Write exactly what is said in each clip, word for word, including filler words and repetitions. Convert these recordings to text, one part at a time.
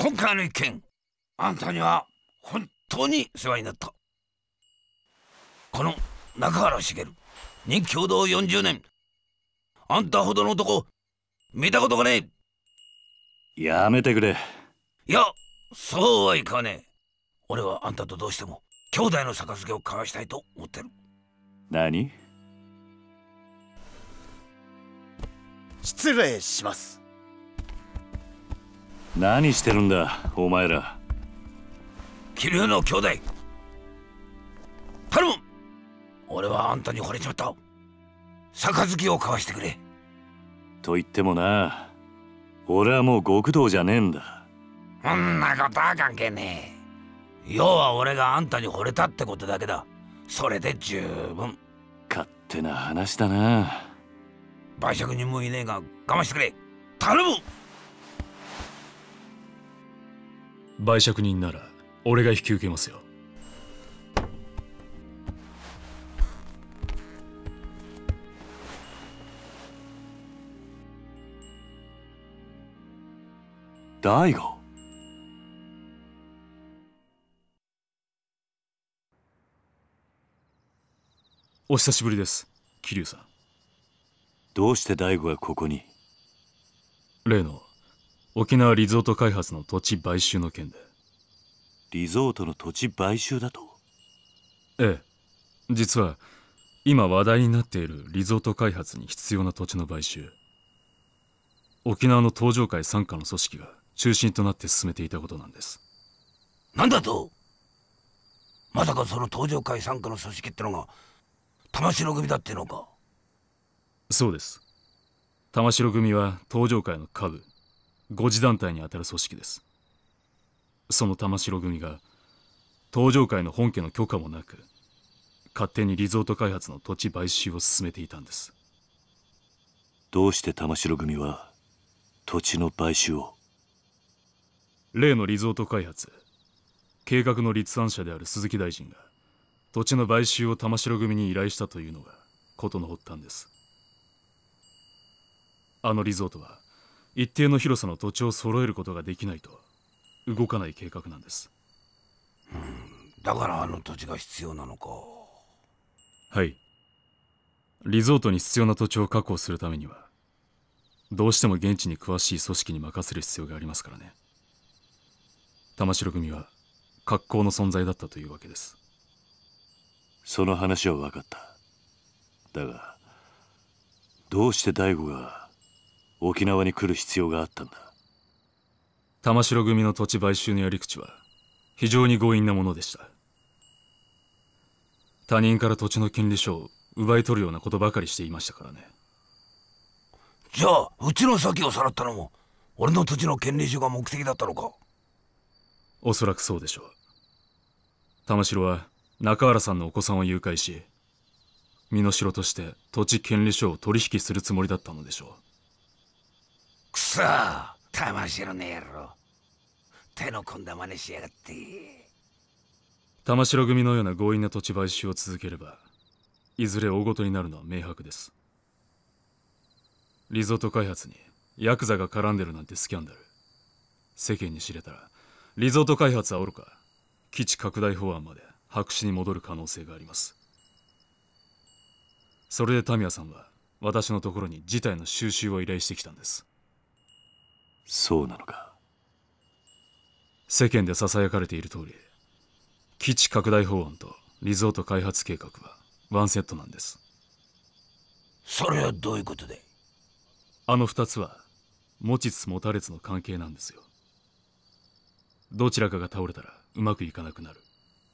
今回の一件、あんたには本当に世話になった。この中原茂、任共同よんじゅうねん、あんたほどの男見たことがねえ。やめてくれ。 いや、そうはいかねえ。俺はあんたとどうしても兄弟の杯を交わしたいと思ってる。 何？ 失礼します。 何してるんだお前ら。 桐生の兄弟、頼む。俺はあんたに惚れちまった。杯を交わしてくれ。 と言ってもな、俺はもう極道じゃねえんだ。 そんなことは関係ねえ。要は俺があんたに惚れたってことだけだ。それで十分。 勝手な話だな。 売借人もいねえが我慢してくれ。頼む。 売借人なら俺が引き受けますよ。 大悟。 お久しぶりです、桐生さん。 どうして大悟がここに？ 例の沖縄リゾート開発の土地買収の件で。 リゾートの土地買収だと？ ええ、実は今話題になっているリゾート開発に必要な土地の買収、沖縄の東上会傘下の組織が中心となって進めていたことなんです。 なんだと？まさかその東上会傘下の組織ってのが玉城組だってのか？ そうです。玉城組は東上会の下部ご次団体にあたる組織です。その玉城組が東上会の本家の許可もなく勝手にリゾート開発の土地買収を進めていたんです。 どうして玉城組は土地の買収を？ 例のリゾート開発計画の立案者である鈴木大臣が土地の買収を玉城組に依頼したというのが事の発端です。あのリゾートは一定の広さの土地を揃えることができないと動かない計画なんです。 うん、だからあの土地が必要なのか。 はい。リゾートに必要な土地を確保するためにはどうしても現地に詳しい組織に任せる必要がありますからね。玉城組は格好の存在だったというわけです。 その話は分かった。だがどうして大悟が沖縄に来る必要があったんだ？ 玉城組の土地買収のやり口は非常に強引なものでした。他人から土地の権利書を奪い取るようなことばかりしていましたからね。 じゃあうちの先をさらったのも俺の土地の権利書が目的だったのか？ おそらくそうでしょう。玉城は中原さんのお子さんを誘拐し身代として土地権利書を取引するつもりだったのでしょう。 くそー、玉城の野郎、手の込んだ真似しやがって。 玉城組のような強引な土地買収を続ければいずれ大ごとになるのは明白です。リゾート開発にヤクザが絡んでるなんてスキャンダル世間に知れたらリゾート開発はおろか基地拡大法案まで白紙に戻る可能性があります。それでタミヤさんは私のところに事態の収拾を依頼してきたんです。 そうなのか。 世間でささやかれている通り基地拡大法案とリゾート開発計画はワンセットなんです。 それはどういうことで？ あの二つは持ちつ持たれつの関係なんですよ。どちらかが倒れたらうまくいかなくなる。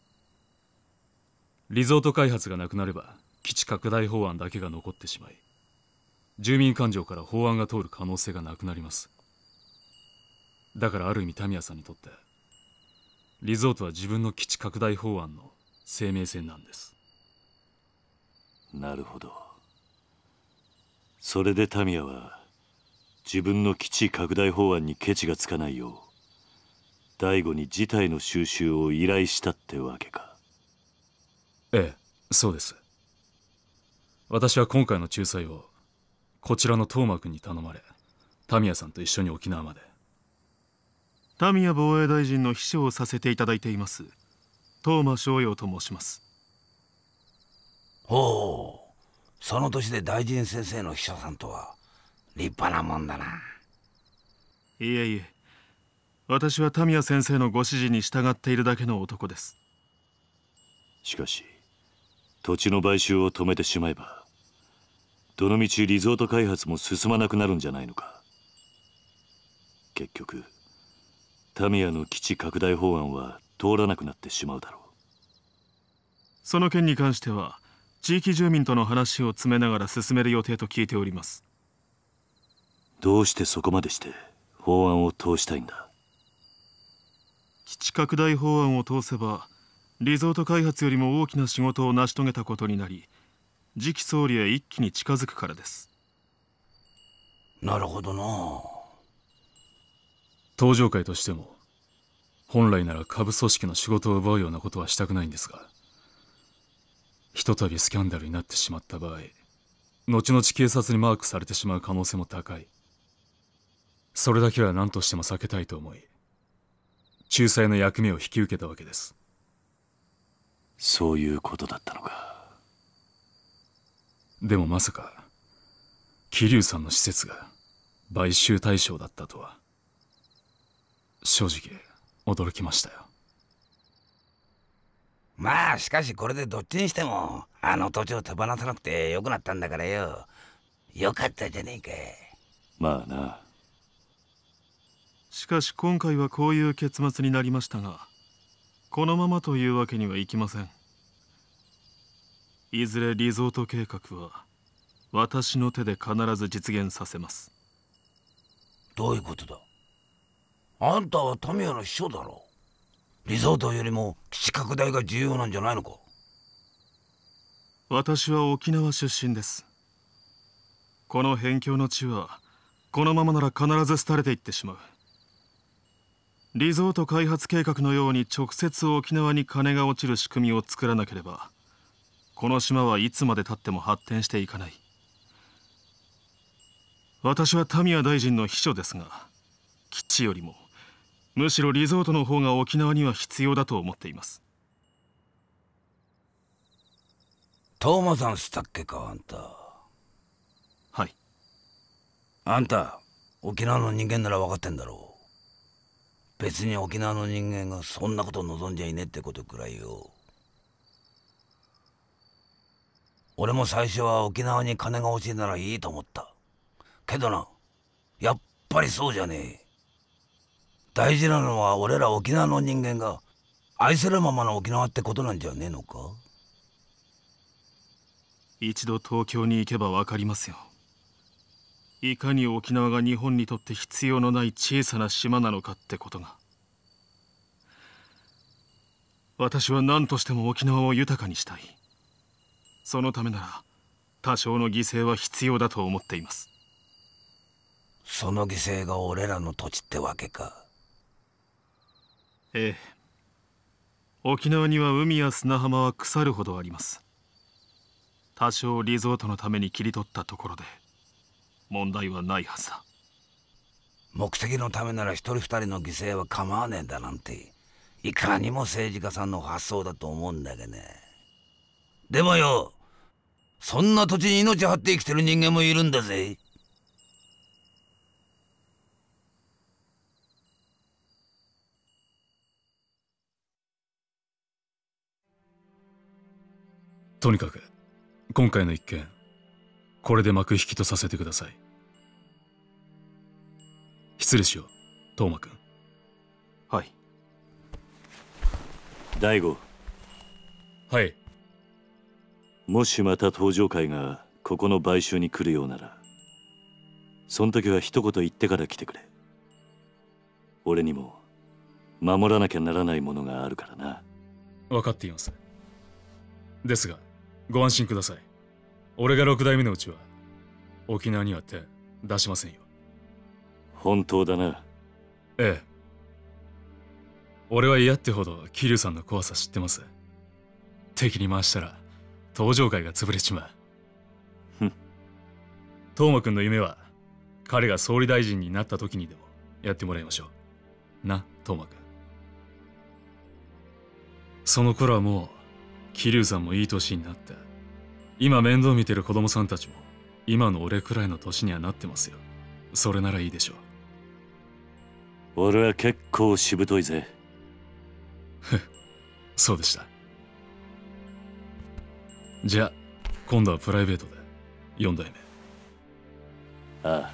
リゾート開発がなくなれば基地拡大法案だけが残ってしまい住民感情から法案が通る可能性がなくなります。だからある意味タミヤさんにとってリゾートは自分の基地拡大法案の生命線なんです。 なるほど。それでタミヤは自分の基地拡大法案にケチがつかないよう大悟に事態の収拾を依頼したってわけか。 ええ、そうです。私は今回の仲裁をこちらの東間君に頼まれタミヤさんと一緒に沖縄まで。 田宮防衛大臣の秘書をさせていただいています東間翔陽と申します。 ほう、その年で大臣先生の秘書さんとは立派なもんだな。 いえいえ、私は田宮先生のご指示に従っているだけの男です。 しかし土地の買収を止めてしまえばどのみちリゾート開発も進まなくなるんじゃないのか。結局タミヤの基地拡大法案は通らなくなってしまうだろう。 その件に関しては地域住民との話を詰めながら進める予定と聞いております。 どうしてそこまでして法案を通したいんだ。 基地拡大法案を通せばリゾート開発よりも大きな仕事を成し遂げたことになり、次期総理へ一気に近づくからです。 なるほどな。 東上会としても本来なら下部組織の仕事を奪うようなことはしたくないんですが、ひとたびスキャンダルになってしまった場合、後々警察にマークされてしまう可能性も高い。それだけは何としても避けたいと思い、仲裁の役目を引き受けたわけです。 そういうことだったのか。 でもまさか桐生さんの施設が買収対象だったとは正直驚きましたよ。 まあしかしこれでどっちにしてもあの土地を手放さなくてよくなったんだからよ。よかったじゃねえか。 まあな。 しかし今回はこういう結末になりましたが、このままというわけにはいきません。いずれリゾート計画は私の手で必ず実現させます。 どういうことだ。あんたはタミヤの秘書だろ。リゾートよりも基地拡大が重要なんじゃないのか。 私は沖縄出身です。この辺境の地はこのままなら必ず廃れていってしまう。リゾート開発計画のように直接沖縄に金が落ちる仕組みを作らなければ、この島はいつまでたっても発展していかない。私は田宮大臣の秘書ですが、基地よりもむしろリゾートの方が沖縄には必要だと思っています。 東間さんしたっけか、あんた。 はい。 あんた沖縄の人間なら分かってんだろう。別に沖縄の人間がそんなこと望んじゃいねえってことくらいよ。俺も最初は沖縄に金が欲しいならいいと思った。けどな、やっぱりそうじゃねえ。大事なのは俺ら沖縄の人間が愛せるままの沖縄ってことなんじゃねえのか。 一度東京に行けば分かりますよ。いかに沖縄が日本にとって必要のない小さな島なのかってことが。私は何としても沖縄を豊かにしたい。そのためなら多少の犠牲は必要だと思っています。 その犠牲が俺らの土地ってわけか。 ええ。沖縄には海や砂浜は腐るほどあります。多少リゾートのために切り取ったところで問題はないはずだ。 目的のためなら一人二人の犠牲は構わねえんだなんて、いかにも政治家さんの発想だと思うんだけどね。でもよ、そんな土地に命張って生きてる人間もいるんだぜ。 とにかく今回の一件、これで幕引きとさせてください。失礼しよう、東間君。 はい。 大吾。 はい。 もしまた東上会がここの買収に来るようなら、その時は一言言ってから来てくれ。俺にも守らなきゃならないものがあるからな。 分かっています。ですがご安心ください。俺が六代目のうちは沖縄には手出しませんよ。 本当だな。 ええ。俺は嫌ってほど桐生さんの怖さ知ってます。敵に回したら東上会が潰れちまう。 ふん。 東間君の夢は彼が総理大臣になった時にでもやってもらいましょう。 な、トマ君。その頃はもう桐生さんもいい年になって、今面倒見てる子供さんたちも今の俺くらいの年にはなってますよ。それならいいでしょう。 俺は結構しぶといぜ。 そうでした。じゃあ今度はプライベートでよん代目。 ああ。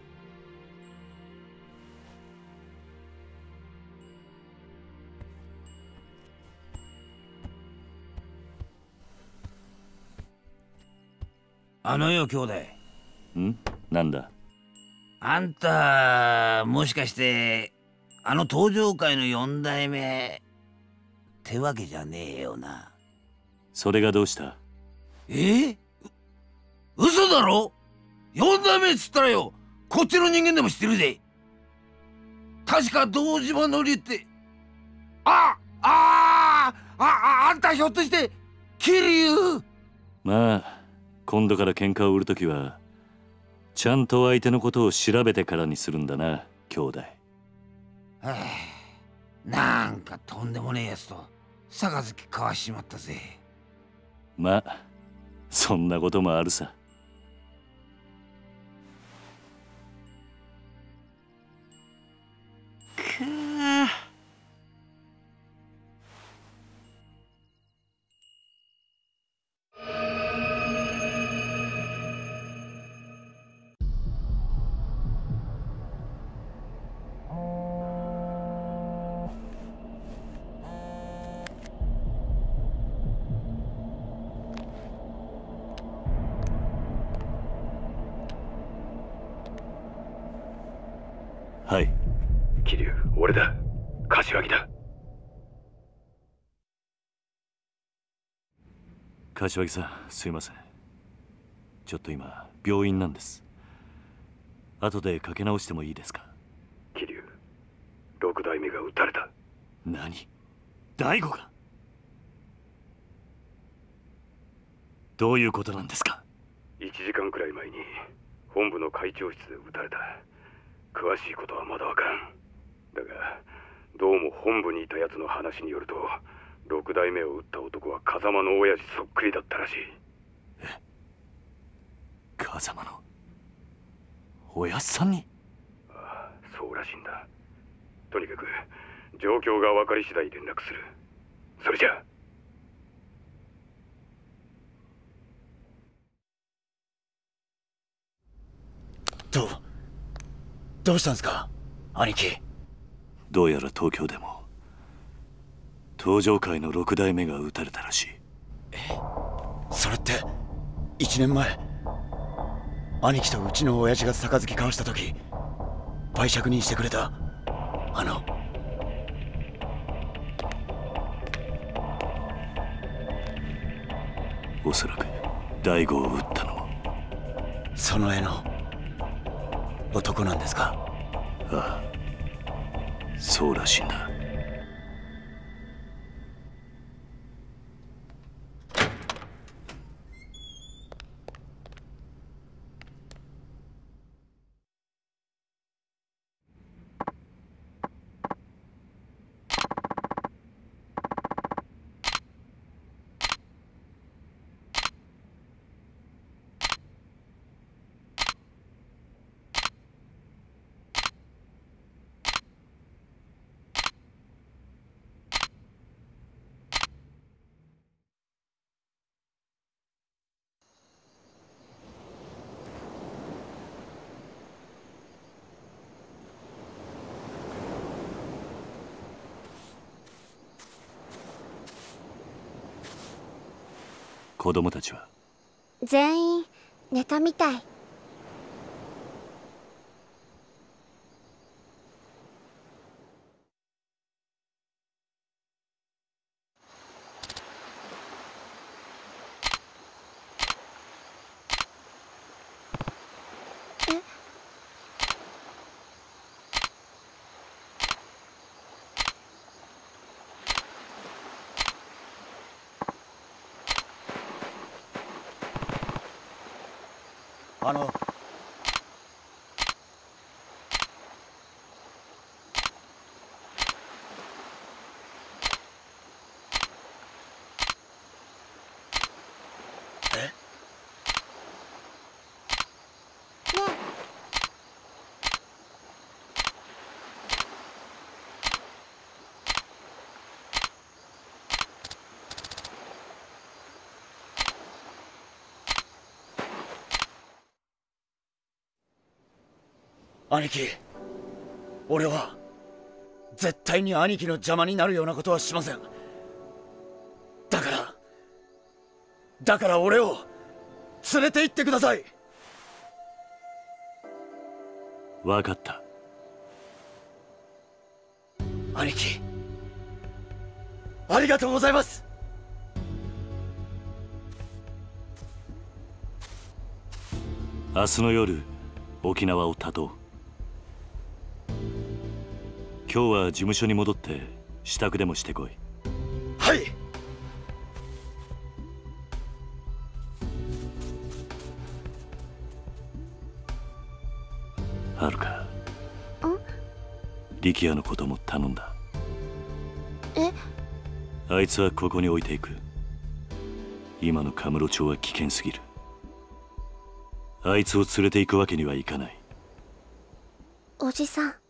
あのよ兄弟。 ん？なんだ？ あんたもしかしてあの登場界のよん代目ってわけじゃねえよな。 それがどうした？ えっ？嘘だろ？よん代目っつったらよ、こっちの人間でも知ってるぜ。確か堂島のりってあああああんたひょっとして桐生？ まあ今度から喧嘩を売るときはちゃんと相手のことを調べてからにするんだな、兄弟。 はあ、なんかとんでもねえやつと杯交わしちまったぜ。 まあそんなこともあるさ。くー。はい。 桐生、俺だ。柏木だ。 柏木さん、すいません。ちょっと今病院なんです。後でかけ直してもいいですか？ 桐生、六代目が撃たれた。 何？大吾が？どういうことなんですか？ いちじかんくらい前に本部の会長室で撃たれた。詳しいことはまだわからん。だがどうも本部にいたやつの話によると、六代目を撃った男は風間の親父そっくりだったらしい。 え？風間の親さんに？ ああ、そうらしいんだ。とにかく状況が分かり次第連絡する。それじゃあ。 どうどうしたんですか、兄貴。 どうやら東京でも登場界の六代目が撃たれたらしい。 え、それっていちねんまえ兄貴とうちの親父が杯交わした時売借人してくれたあの。 おそらく大吾を撃ったのもその絵の男なんですか？ ああ、そうらしいんだ。子供たちは全員寝たみたい。 あの兄貴、俺は絶対に兄貴の邪魔になるようなことはしません。だからだから俺を連れて行ってください。 分かった。 兄貴、ありがとうございます。 明日の夜沖縄を立とう。今日は事務所に戻って支度でもしてこい。 はい。 はるか、力也のことも頼んだ。 え？ あいつはここに置いていく。今のカムロ町は危険すぎる。あいつを連れて行くわけにはいかない。 おじさん。